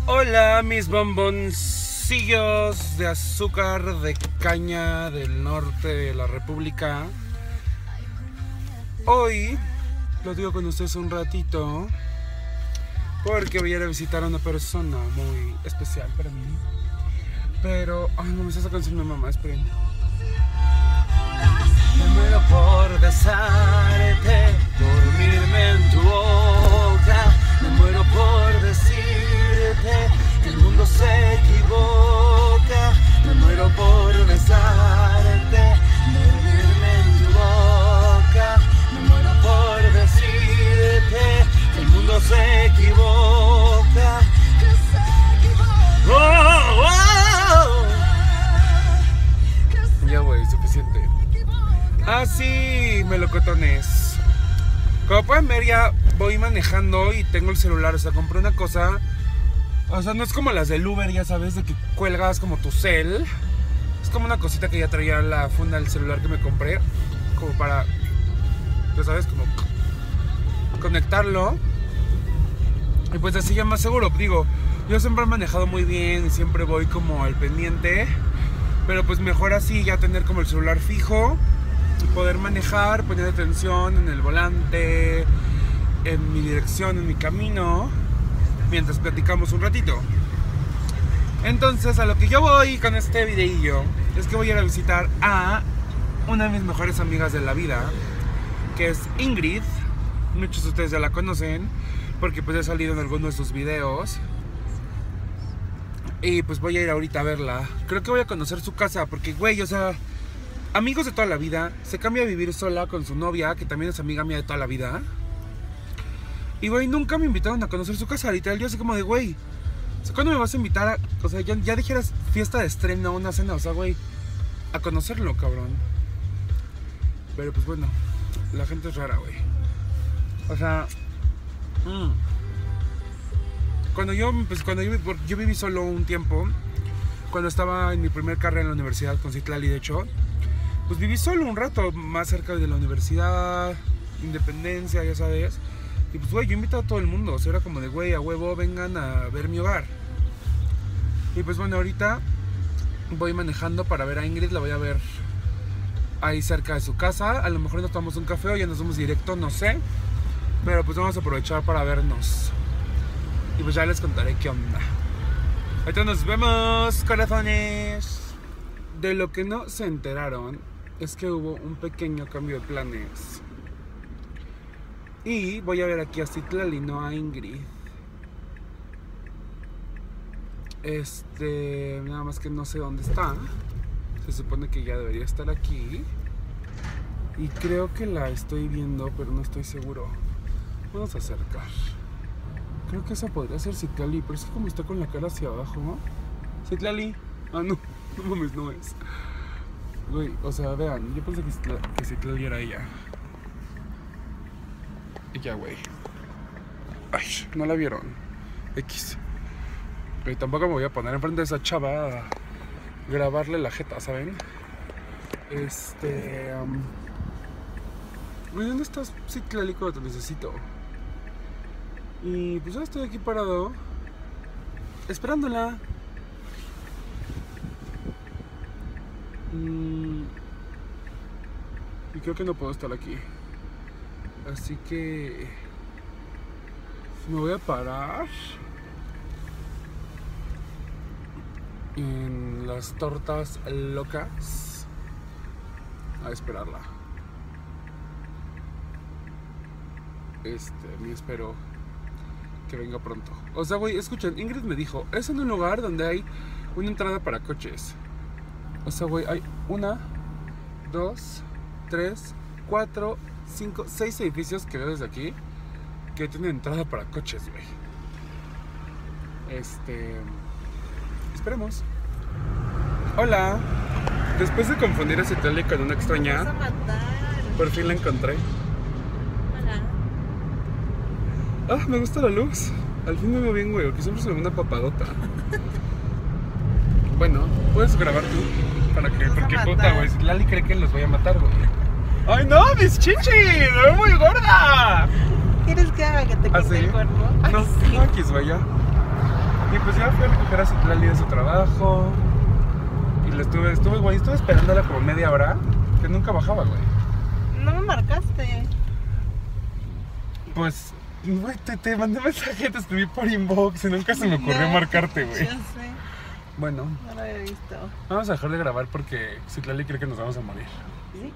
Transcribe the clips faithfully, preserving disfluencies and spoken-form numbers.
Hola, mis bomboncillos de azúcar de caña del norte de la República. Hoy lo digo con ustedes un ratito porque voy a ir a visitar a una persona muy especial para mí. Pero, ay, no me está sacando mi mamá, esperen. Me muero por besarte, dormirme en tu boca. Me muero por decirte que el mundo se equivoca. Me muero por besarte, dormirme en tu boca. Me muero por decirte que el mundo se equivoca. Oh, oh, oh. Ya, güey, suficiente. Así, melocotones. Como pueden ver, ya voy manejando y tengo el celular. O sea, compré una cosa. O sea, no es como las del Uber, ya sabes, de que cuelgas como tu cel. Es como una cosita que ya traía la funda del celular que me compré. Como para, ya sabes, como conectarlo. Y pues así ya más seguro. Digo, yo siempre he manejado muy bien y siempre voy como al pendiente. Pero pues mejor así, ya tener como el celular fijo. Poder manejar, poner atención en el volante, en mi dirección, en mi camino, mientras platicamos un ratito. Entonces, a lo que yo voy con este videillo es que voy a ir a visitar a una de mis mejores amigas de la vida, que es Ingrid. Muchos de ustedes ya la conocen porque pues he salido en algunos de sus videos. Y pues voy a ir ahorita a verla. Creo que voy a conocer su casa porque, güey, o sea, amigos de toda la vida. Se cambia a vivir sola con su novia, que también es amiga mía de toda la vida. Y, güey, nunca me invitaron a conocer su casa. Literal, yo así como de, güey, ¿cuándo me vas a invitar a...? O sea, ya, ya dijeras fiesta de estreno, una cena, o sea, güey, a conocerlo, cabrón. Pero, pues, bueno, la gente es rara, güey. O sea... Mmm. Cuando yo, pues, cuando yo, yo viví solo un tiempo, cuando estaba en mi primer carrera en la universidad con Citlali, de hecho, pues viví solo un rato más cerca de la universidad, Independencia, ya sabes. Y pues, güey, yo invitaba a todo el mundo. O sea, era como de, güey, a huevo, vengan a ver mi hogar. Y pues bueno, ahorita voy manejando para ver a Ingrid. La voy a ver ahí cerca de su casa. A lo mejor nos tomamos un café o ya nos vamos directo, no sé. Pero pues vamos a aprovechar para vernos. Y pues ya les contaré qué onda. Ahorita nos vemos, corazones. De lo que no se enteraron es que hubo un pequeño cambio de planes. Y voy a ver aquí a Citlali, no a Ingrid. Este, nada más que no sé dónde está. Se supone que ya debería estar aquí. Y creo que la estoy viendo, pero no estoy seguro. Vamos a acercar. Creo que esa podría ser Citlali, pero es que como está con la cara hacia abajo, ¿no? Citlali. Ah, no, no mames, no es. Güey, o sea, vean, yo pensé que Citlali, que Citlali era ella. Y ya, güey. Ay, no la vieron. X. Pero tampoco me voy a poner enfrente de esa chava a grabarle la jeta, ¿saben? Este... Um... ¿Dónde estás, Citlali, cuando te necesito? Y pues ya estoy aquí parado esperándola. mm, Y creo que no puedo estar aquí. Así que me voy a parar en las tortas locas a esperarla. Este, me espero que venga pronto. O sea, güey, escuchen, Ingrid me dijo, es en un lugar donde hay una entrada para coches. O sea, güey, hay una, dos, tres, cuatro, cinco, seis edificios que veo desde aquí que tienen entrada para coches, güey. Este... Esperemos. Hola. Después de confundir a Citlali con una extraña, vas a matar. Por fin la encontré. Ah, me gusta la luz. Al fin me veo bien, güey, porque siempre se me ve una papadota. Bueno, puedes grabar tú. Para que, porque puta, güey, Lali cree que los voy a matar, güey. ¡Ay, no, mis chichis! ¡Me veo muy gorda! ¿Quieres que haga que te quite ¿Ah, sí? el cuerpo? Ay, No, sí. no, X, güey, ya. Y pues ya fui a recoger a Citlali de su trabajo. Y le estuve, estuve, güey, estuve esperándola como media hora. Que nunca bajaba, güey. No me marcaste. Pues, güey, te, te mandé mensaje, te escribí por inbox y nunca se me ocurrió No, marcarte, güey. Ya sé. Bueno, No lo había visto. vamos a dejar de grabar porque Citlali cree que nos vamos a morir. ¿Sí?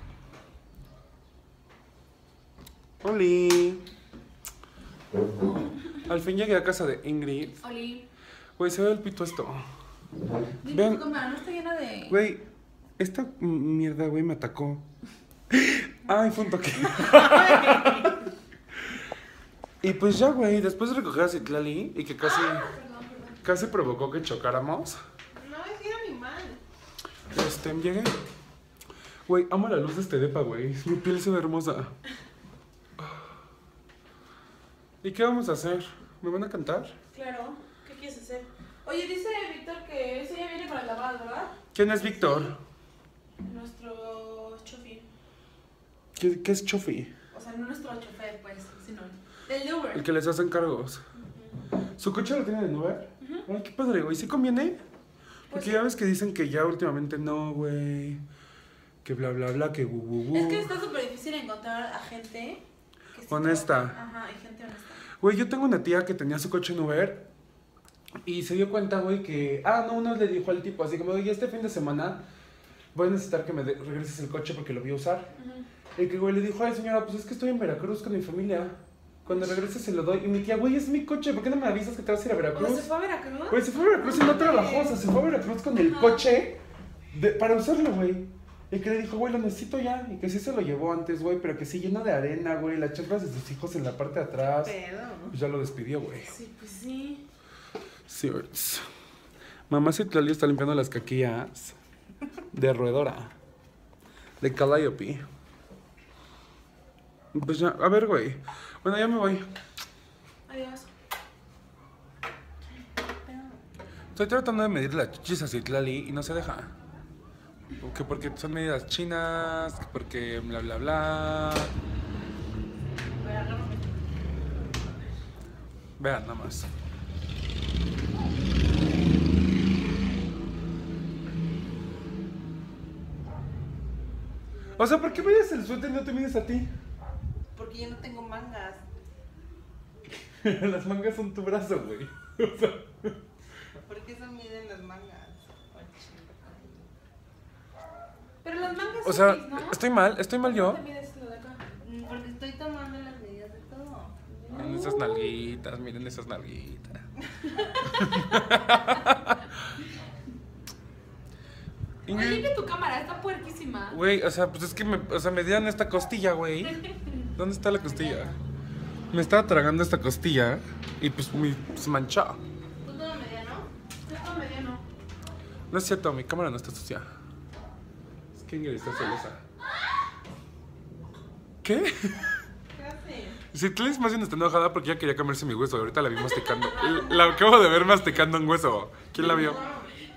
Oli. Al fin llegué a casa de Ingrid. Oli. Güey, se ve el pito esto. Dime Vean. tu cámara, no está llena de... Güey, esta mierda, güey, me atacó. Ay, fue un toque. Y pues ya, güey, después de recoger a Citlali y que casi, Perdón, perdón. casi provocó que chocáramos, No, es que era animal. este, llegué. Güey, amo la luz de este depa, güey. Mi piel se ve hermosa. ¿Y qué vamos a hacer? ¿Me van a cantar? Claro, ¿qué quieres hacer? Oye, dice Víctor que ese ya viene para el lavado, ¿verdad? ¿Quién es Víctor? Nuestro chofer. ¿Qué, qué es Chofi? O sea, no nuestro chofer, pues, sino el de Uber. El que les hacen cargos. ¿Su coche lo tiene de Uber? Ay, qué padre, güey. ¿Sí conviene? Porque ya ves que dicen que ya últimamente no, güey. Que bla, bla, bla, que gu, gu, gu. Es que está súper difícil encontrar a gente que sí Honesta. trabaja. Ajá, hay gente honesta. Güey, yo tengo una tía que tenía su coche en Uber y se dio cuenta, güey, que... Ah, no, uno le dijo al tipo así como, oye, este fin de semana voy a necesitar que me de- regreses el coche porque lo voy a usar. Ujú. Y que, güey, le dijo, ay, señora, pues es que estoy en Veracruz con mi familia. Cuando regrese se lo doy. Y mi tía, güey, es mi coche, ¿por qué no me avisas que te vas a ir a ¿O Veracruz? se fue a Veracruz? Güey, se fue a Veracruz y no trabajó, o sea, se fue a Veracruz con el Ajá. coche de- para usarlo, güey. Y que le dijo, güey, lo necesito ya. Y que sí se lo llevó antes, güey, pero que sí lleno de arena, güey, las chanclas de sus hijos en la parte de atrás. Pero. Pues ya lo despidió, güey. Sí, pues sí. Sí, Bertz. Mamá Citlali está limpiando las caquillas de roedora. De Calliope. Pues ya, a ver, güey. Bueno, ya me voy. Adiós. Estoy tratando de medir las chichis a Citlali y no se deja. Que porque son medidas chinas, que porque bla, bla, bla. Vean, nada más. O sea, ¿por qué mides el suéter y no te mides a ti? Porque yo no tengo mangas. Las mangas son tu brazo, güey. O sea, ¿Por qué se miden las mangas? Pero las mangas o sea, X, ¿no? estoy mal, estoy mal yo. ¿Por qué te mides lo de acá? Mm, Porque estoy tomando las medidas de todo. Miren esas nalguitas, miren esas nalguitas. Oye, Ingrid, limpia tu cámara, está puerquísima. güey, o sea, pues es que me, o sea, me dieron esta costilla, güey. ¿Dónde está la costilla? Me estaba tragando esta costilla y pues me se manchó. ¿Tú todo mediano? Yo todo mediano. No es cierto, mi cámara no está sucia. Es que Ingrid está celosa. ¿Qué? ¿Qué haces? Si Tlis más bien está enojada porque ya quería comerse mi hueso. Ahorita la vi masticando. La acabo de ver masticando un hueso. ¿Quién la vio?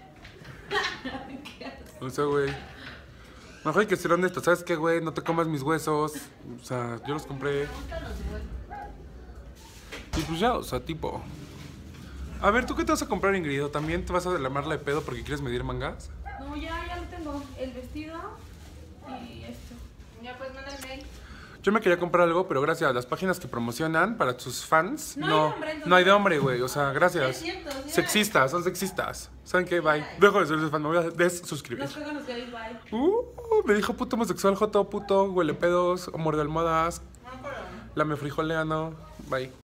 O sea, güey. Mejor hay que ser honesto. ¿Sabes qué, güey? No te comas mis huesos. O sea, yo los compré. Y pues ya, o sea, tipo. A ver, ¿tú qué te vas a comprar, Ingrid? ¿O también te vas a delamarla de pedo porque quieres medir mangas? No, ya, ya lo tengo. El vestido y esto. Ya pues mándale mail. Yo me quería comprar algo, pero gracias a las páginas que promocionan para sus fans, No hay no, de hombre, entonces. no hay de hombre, güey. O sea, gracias. Es cierto, sí hay. Sexistas, son sexistas. ¿Saben qué? Bye. Dejo de ser su fan, me voy a desuscribir. Nos cagan los gays, bye. Uh, me dijo puto homosexual, joto, puto, huele pedos, amor de almohadas, No, pero. lame frijoleano. Bye.